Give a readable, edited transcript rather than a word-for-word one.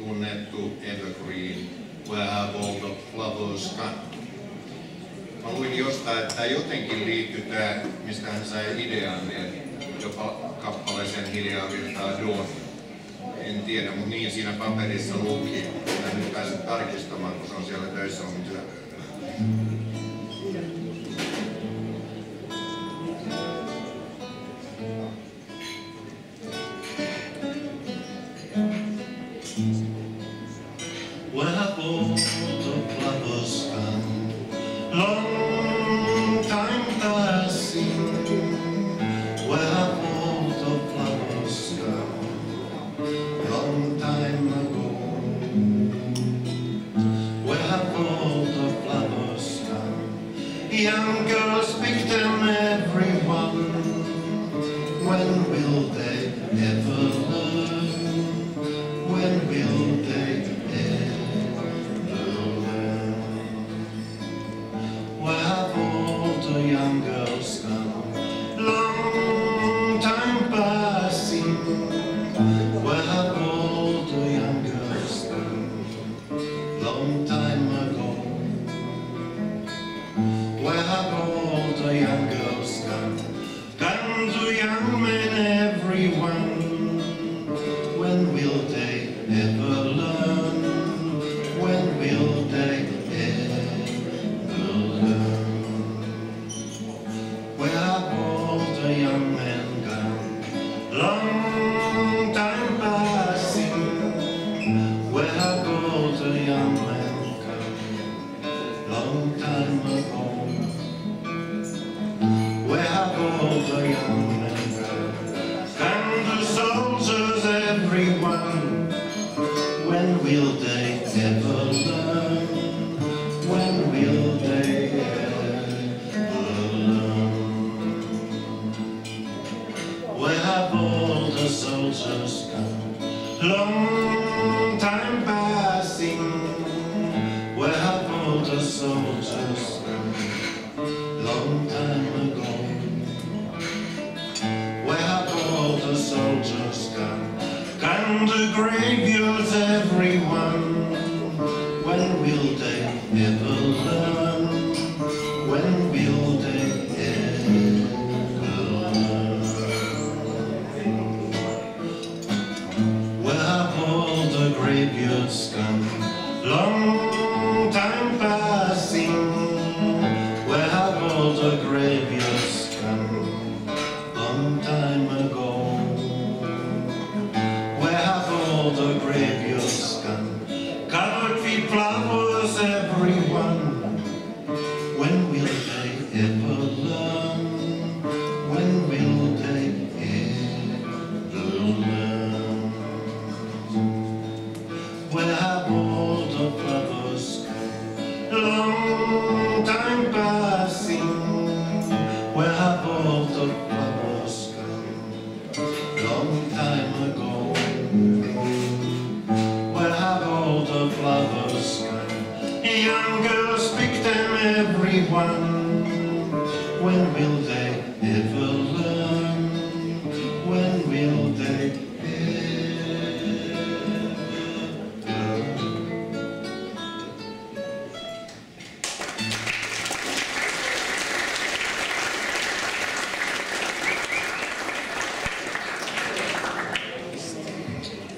tunnettu evergreen, Where Have All the Flowers Gone. Mä luin jostain, että jotenkin liittyy tämä, mistä hän sai idean, niin jopa kappaleeseen Hiljaa virtaa Dawn. En tiedä, mutta niin siinä paperissa luki. Mä nyt pääsen tarkistamaan, kun se on siellä töissä mun työpöydällä. Where have all the flowers gone? Long time passing. Where have all the flowers gone? Long time ago. Where have all the flowers gone? Young girls pick them, everyone. When will they ever learn? When will they ever learn? Where have all the young girls gone? Long time passing. Where have all the young girls gone? Long time ago. Where have all the young girls gone? Gone to young men, everyone. When will they ever learn? When will they ever learn? Where have all the young men gone? Long time passing. Where have all the young men gone? Long time ago. Where have all the young men gone? Gone to soldiers, everyone. When will they ever learn? When will they ever learn? Where have all the soldiers gone? Long time passing. Where have all the soldiers gone? Long time ago. Where have all the soldiers gone? Gone to graveyards, everyone. When will they ever learn? When will they ever learn? Where have all the graveyards gone? Long time passing. Where have all the graveyards gone? Long time ago. Where have all the graveyards gone? Covered with flowers, everyone. When will they ever learn? When will they ever learn? Where have all the flowers gone? Long time passing. Where have all the flowers gone? Long time ago. Where have all the flowers gone? Young girls pick them, everyone. When will